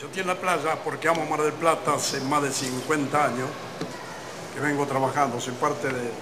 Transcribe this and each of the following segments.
Yo estoy en la playa porque amo Mar del Plata hace más de 50 años que vengo trabajando, soy parte de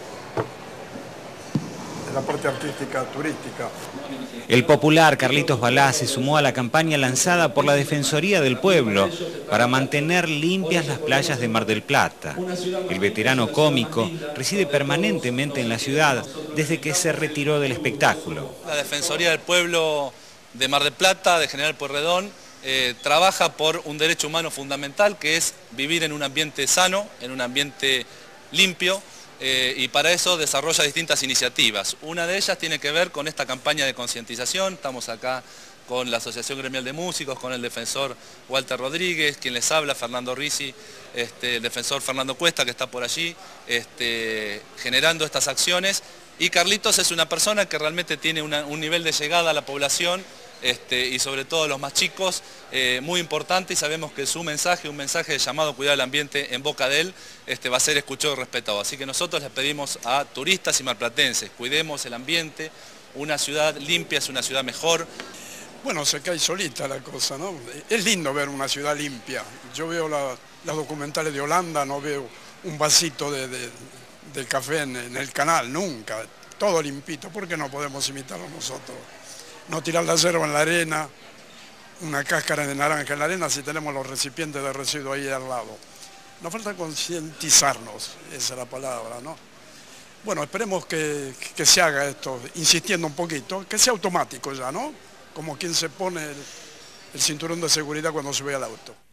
la parte artística turística. El popular Carlitos Balá se sumó a la campaña lanzada por la Defensoría del Pueblo para mantener limpias las playas de Mar del Plata. El veterano cómico reside permanentemente en la ciudad desde que se retiró del espectáculo. La Defensoría del Pueblo de Mar del Plata, de General Pueyrredón, trabaja por un derecho humano fundamental, que es vivir en un ambiente sano, en un ambiente limpio, y para eso desarrolla distintas iniciativas. Una de ellas tiene que ver con esta campaña de concientización. Estamos acá con la Asociación Gremial de Músicos, con el defensor Walter Rodríguez, quien les habla, Fernando Risi, el defensor Fernando Cuesta, que está por allí, generando estas acciones. Y Carlitos es una persona que realmente tiene un nivel de llegada a la población, y sobre todo a los más chicos, muy importante, y sabemos que su mensaje, un mensaje de llamado a cuidar el ambiente en boca de él, va a ser escuchado y respetado. Así que nosotros les pedimos a turistas y marplatenses, cuidemos el ambiente, una ciudad limpia es una ciudad mejor. Bueno, se cae solita la cosa, ¿no? Es lindo ver una ciudad limpia. Yo veo las documentales de Holanda, no veo un vasito de café en el canal, nunca. Todo limpito, ¿por qué no podemos imitarlo nosotros? No tirar la yerba en la arena, una cáscara de naranja en la arena si tenemos los recipientes de residuos ahí al lado. Nos falta concientizarnos, esa es la palabra, ¿no? Bueno, esperemos que se haga esto, insistiendo un poquito, que sea automático ya, ¿no? Como quien se pone el cinturón de seguridad cuando sube al auto.